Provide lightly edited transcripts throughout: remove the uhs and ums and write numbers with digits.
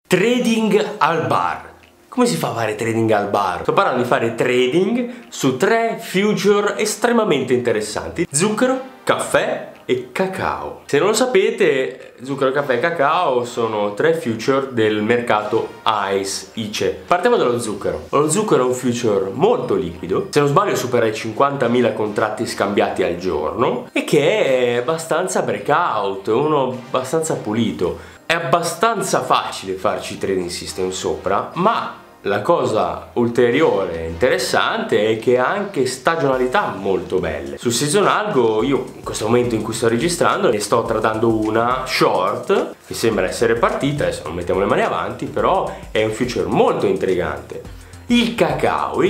Trading al bar. Come si fa a fare trading al bar? Sto parlando di fare trading su 3 future estremamente interessanti: zucchero, caffè e cacao. Se non lo sapete, zucchero, caffè e cacao sono 3 future del mercato ICE. Partiamo dallo zucchero. Lo zucchero è un future molto liquido, se non sbaglio supera i 50.000 contratti scambiati al giorno, e che è abbastanza breakout, uno abbastanza pulito. È abbastanza facile farci trading system sopra, ma la cosa ulteriore interessante è che ha anche stagionalità molto belle. Sul season algo io in questo momento in cui sto registrando ne sto tradando una short che sembra essere partita, adesso non mettiamo le mani avanti, però è un future molto intrigante. Il cacao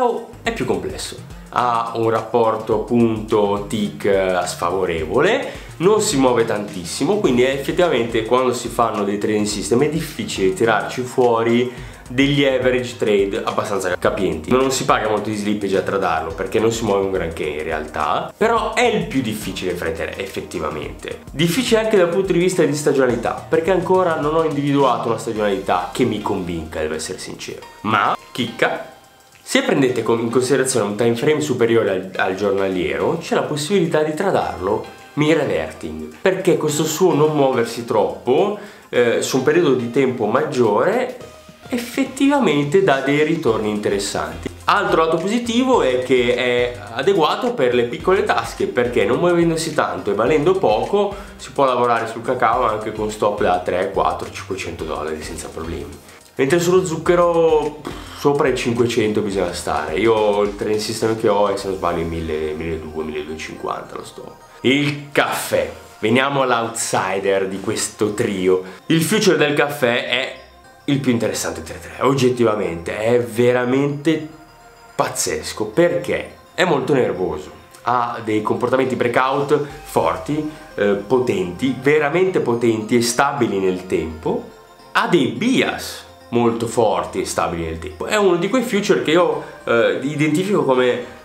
è più complesso, ha un rapporto punto tick sfavorevole, non si muove tantissimo, quindi effettivamente quando si fanno dei trading system è difficile tirarci fuori degli average trade abbastanza capienti. Non si paga molto di slippage a tradarlo perché non si muove un granché in realtà, però è il più difficile fra i tre effettivamente. Difficile anche dal punto di vista di stagionalità, perché ancora non ho individuato una stagionalità che mi convinca, devo essere sincero. Ma chicca, se prendete in considerazione un time frame superiore al giornaliero, c'è la possibilità di tradarlo in reverting, perché questo suo non muoversi troppo su un periodo di tempo maggiore effettivamente dà dei ritorni interessanti. Altro lato positivo è che è adeguato per le piccole tasche, perché non muovendosi tanto e valendo poco si può lavorare sul cacao anche con stop da 3, 4, 500 dollari senza problemi. Mentre sullo zucchero sopra i 500 bisogna stare. Io il trading system che ho è, se non sbaglio, 1200, 1250 lo stop. Il caffè, veniamo all'outsider di questo trio. Il future del caffè è il più interessante tra i tre, oggettivamente è veramente pazzesco, perché è molto nervoso, ha dei comportamenti breakout forti, potenti, veramente potenti e stabili nel tempo, ha dei bias molto forti e stabili nel tempo. È uno di quei future che io identifico come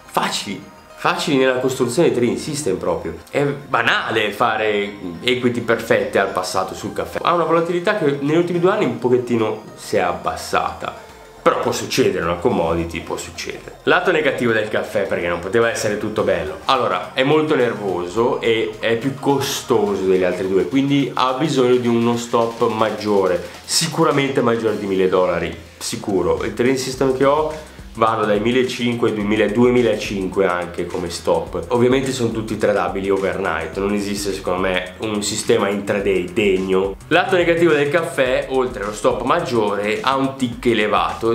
facili nella costruzione dei trading system proprio. È banale fare equity perfette al passato sul caffè. Ha una volatilità che negli ultimi 2 anni un pochettino si è abbassata, però può succedere, una commodity può succedere. Lato negativo del caffè, perché non poteva essere tutto bello. Allora, è molto nervoso e è più costoso degli altri due, quindi ha bisogno di uno stop maggiore, sicuramente maggiore di 1000 dollari, sicuro. Il trading system che ho vanno dai 1500 ai 2005 anche come stop. Ovviamente sono tutti tradabili overnight, non esiste secondo me un sistema intraday degno. Lato negativo del caffè, oltre allo stop maggiore, ha un tick elevato,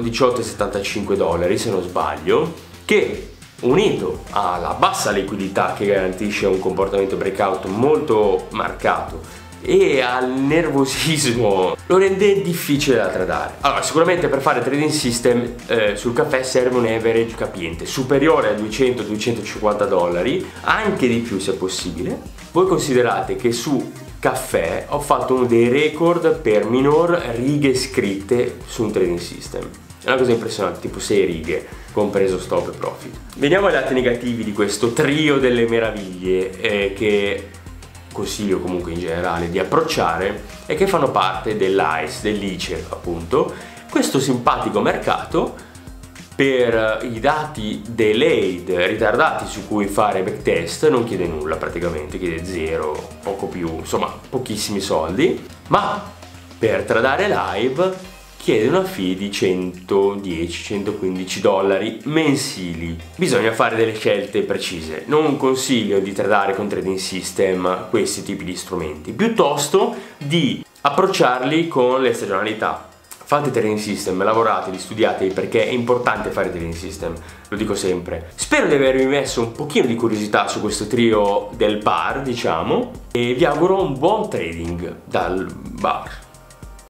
18,75 dollari se non sbaglio, che unito alla bassa liquidità che garantisce un comportamento breakout molto marcato e al nervosismo lo rende difficile da tradare. Allora, sicuramente per fare trading system sul caffè serve un average capiente superiore a 200-250 dollari, anche di più se possibile. Voi considerate che su caffè ho fatto uno dei record per minor righe scritte su un trading system. È una cosa impressionante, tipo 6 righe, compreso stop e profit. Veniamo ai lati negativi di questo trio delle meraviglie che consiglio comunque in generale di approcciare e che fanno parte dell'ICE appunto, questo simpatico mercato per i dati delayed, ritardati, su cui fare backtest non chiede nulla praticamente, chiede 0, poco più, insomma pochissimi soldi, ma per tradare live chiede una fee di 110-115 dollari mensili. Bisogna fare delle scelte precise. Non consiglio di tradare con trading system questi tipi di strumenti, piuttosto di approcciarli con le stagionalità. Fate trading system, lavorateli, studiateli, perché è importante fare trading system, lo dico sempre. Spero di avervi messo un pochino di curiosità su questo trio del bar, diciamo, e vi auguro un buon trading dal bar.